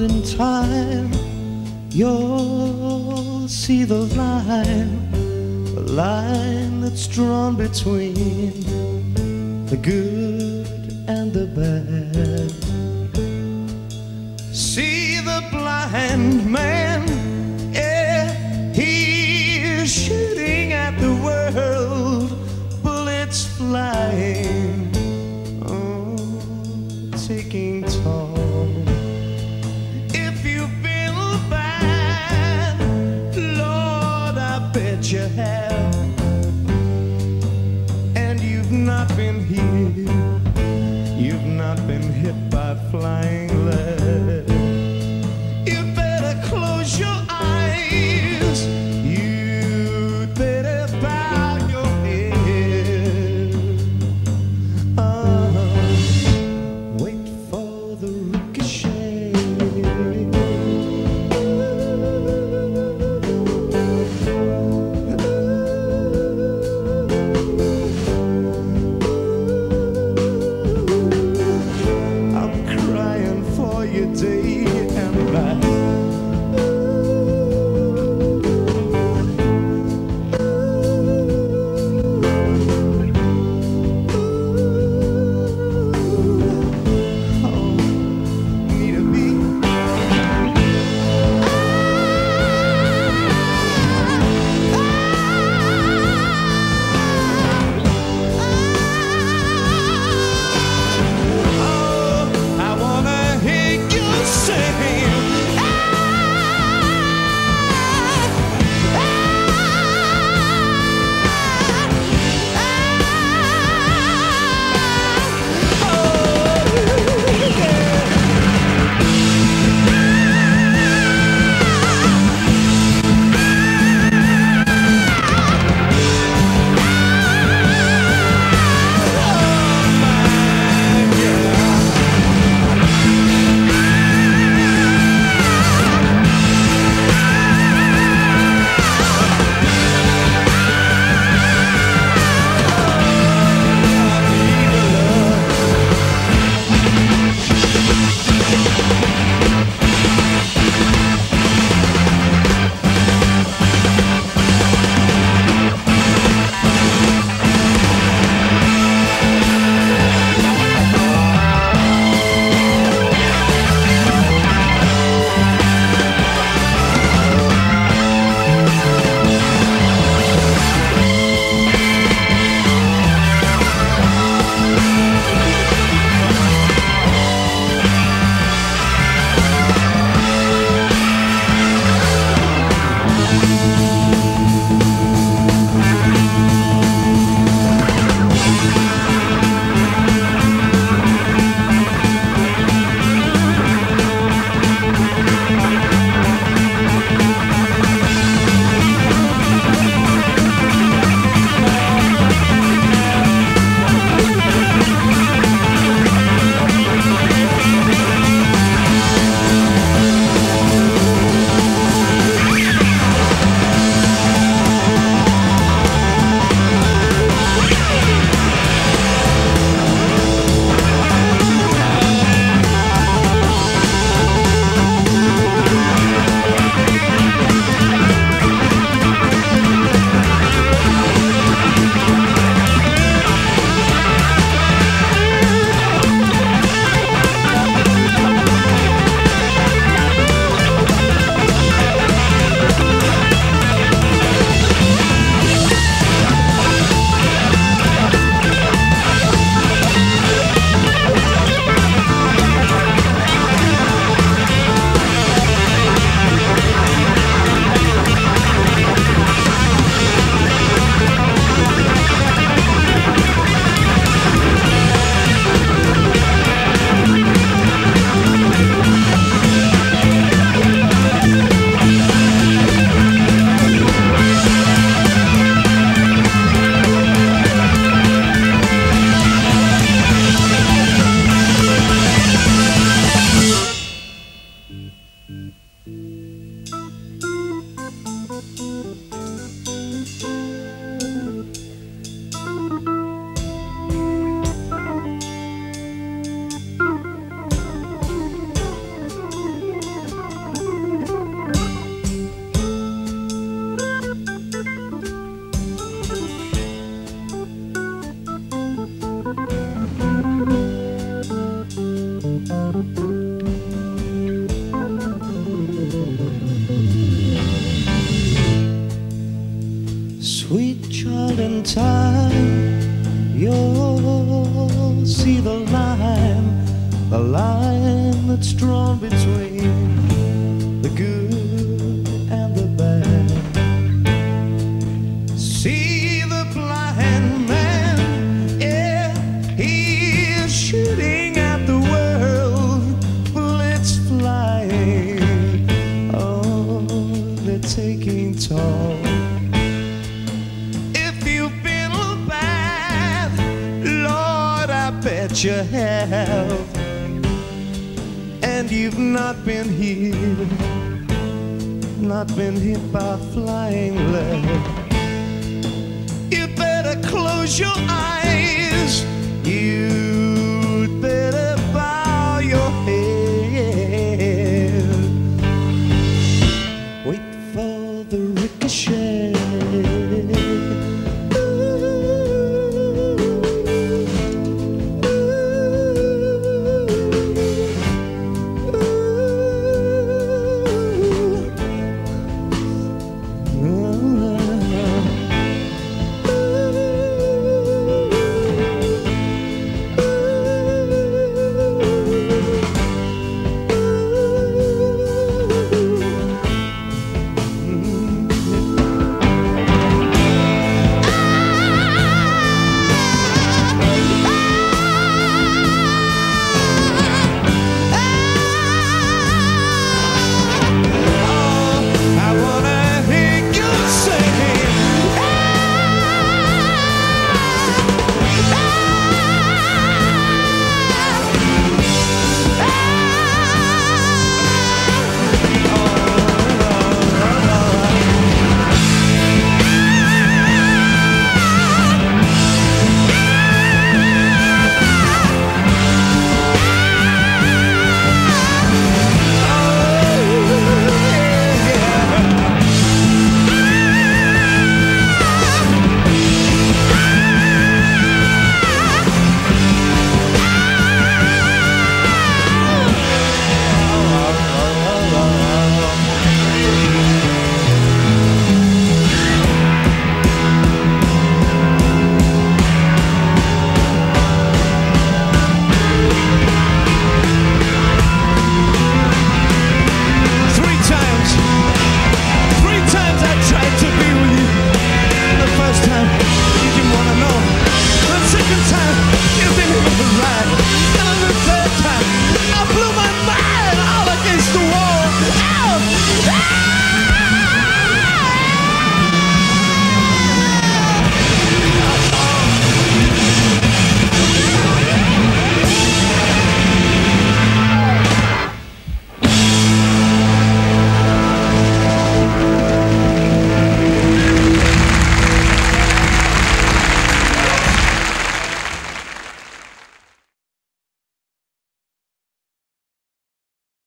in time, you'll see the line that's drawn between the good and the bad. See the blind man, yeah, he's shooting at the world, bullets flying, oh, taking toll. If you've been bad, Lord, I bet you have, and you've not been here, you've not been hit by flying lead. You better close your eyes, you better bow your head. Wait for the ricochet. I'm crying for you, Dave. Sweet child, in time you'll see the line that's drawn between the good and the bad. See the blind man, yeah, he is shooting at the world, bullets flying, oh, they're taking toll. Bet you have, and you've not been hit by flying lead. You better close your eyes.